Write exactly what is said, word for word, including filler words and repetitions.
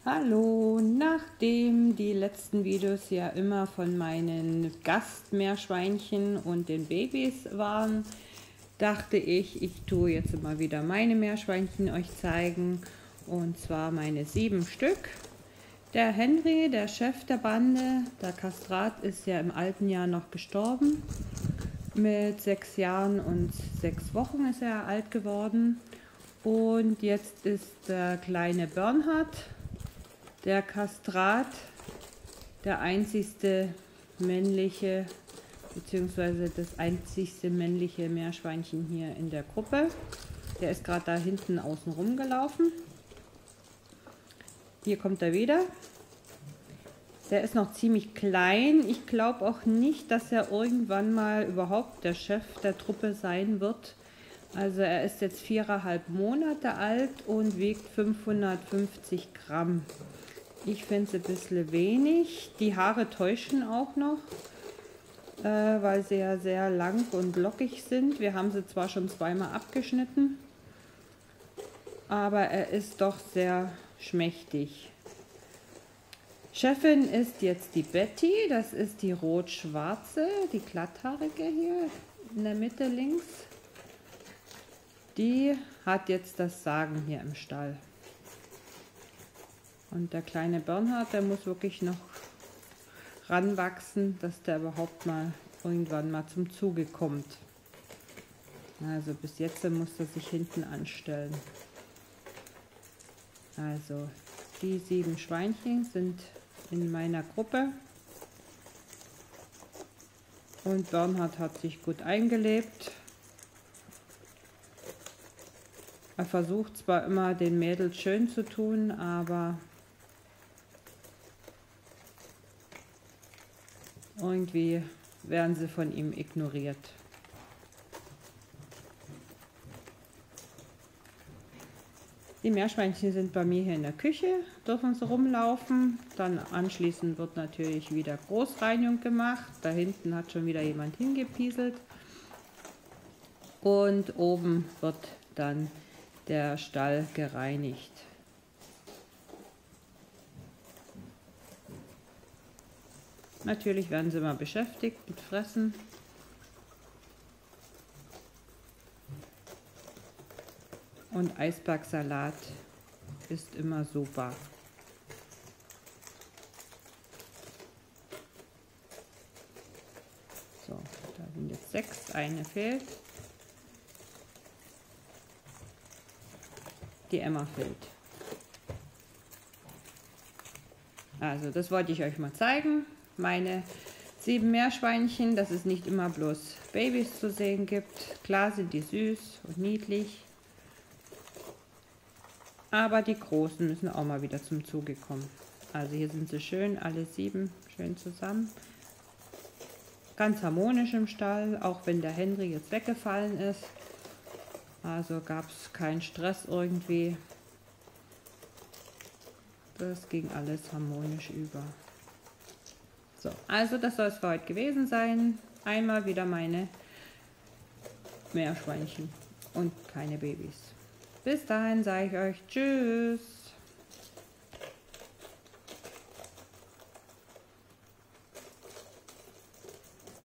Hallo, nachdem die letzten Videos ja immer von meinen Gastmeerschweinchen und den Babys waren, dachte ich, ich tue jetzt immer wieder meine Meerschweinchen euch zeigen, und zwar meine sieben Stück. Der Henry, der Chef der Bande, der Kastrat, ist ja im alten Jahr noch gestorben. Mit sechs Jahren und sechs Wochen ist er alt geworden. Und jetzt ist der kleine Bernhard, der Kastrat, der einzigste männliche bzw. das einzigste männliche Meerschweinchen hier in der Gruppe. Der ist gerade da hinten außen rum gelaufen. Hier kommt er wieder. Der ist noch ziemlich klein. Ich glaube auch nicht, dass er irgendwann mal überhaupt der Chef der Truppe sein wird. Also er ist jetzt viereinhalb Monate alt und wiegt fünfhundertfünfzig Gramm. Ich finde es ein bisschen wenig. Die Haare täuschen auch noch, äh, weil sie ja sehr lang und lockig sind. Wir haben sie zwar schon zweimal abgeschnitten, aber er ist doch sehr schmächtig. Chefin ist jetzt die Betty, das ist die rot-schwarze, die glatthaarige hier in der Mitte links. Die hat jetzt das Sagen hier im Stall. Und der kleine Bernhard, der muss wirklich noch ranwachsen, dass der überhaupt mal irgendwann mal zum Zuge kommt. Also bis jetzt muss er sich hinten anstellen. Also die sieben Schweinchen sind in meiner Gruppe. Und Bernhard hat sich gut eingelebt. Er versucht zwar immer, den Mädels schön zu tun, aber irgendwie werden sie von ihm ignoriert. Die Meerschweinchen sind bei mir hier in der Küche, dürfen sie rumlaufen. Dann anschließend wird natürlich wieder Großreinigung gemacht. Da hinten hat schon wieder jemand hingepieselt. Und oben wird dann der Stall gereinigt. Natürlich werden sie immer beschäftigt mit Fressen. Und Eisbergsalat ist immer super. So, da sind jetzt sechs, eine fehlt. Die Emma fehlt. Also das wollte ich euch mal zeigen. Meine sieben Meerschweinchen, dass es nicht immer bloß Babys zu sehen gibt. Klar sind die süß und niedlich, aber die Großen müssen auch mal wieder zum Zuge kommen. Also hier sind sie schön, alle sieben schön zusammen. Ganz harmonisch im Stall, auch wenn der Henry jetzt weggefallen ist. Also gab es keinen Stress irgendwie. Das ging alles harmonisch über. So, also das soll es für heute gewesen sein. Einmal wieder meine Meerschweinchen und keine Babys. Bis dahin sage ich euch Tschüss.